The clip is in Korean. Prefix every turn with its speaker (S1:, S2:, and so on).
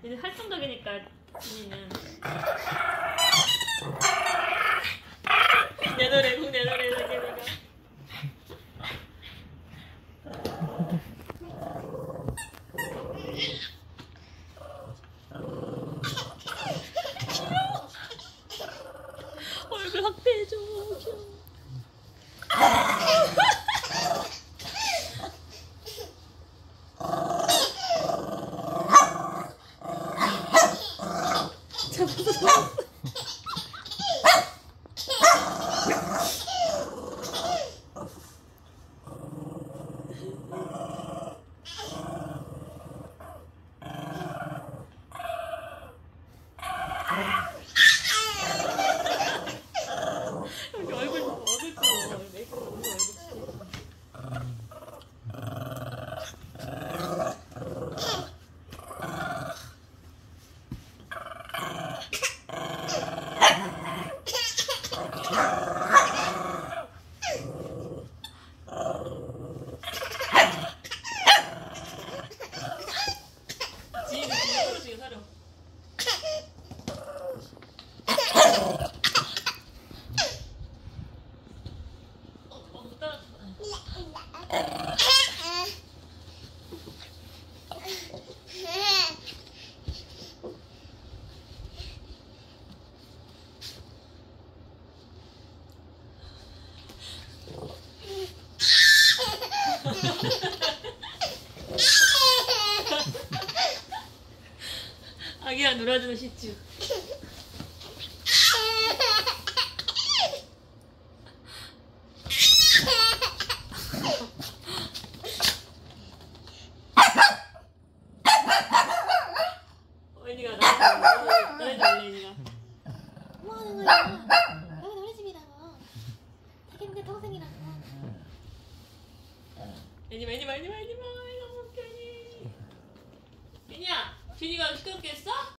S1: 이제 활동적이니까 진이는 내 노래 자기네가 얼굴 확대해줘. 귀여워. 여기 얼굴 좀 어둡고 메이크업 너무 어둡고. 지인이 떨어지게 사려. 아기가 놀아주는 시츄. 어인이가 나를 달래. 얘가
S2: 뭐 하는 거야? 여기 우리 집이라고. 자기네 동생이라고.
S1: 애니마 너무 웃겨. 애니야, 진이가 시끄럽게 했어?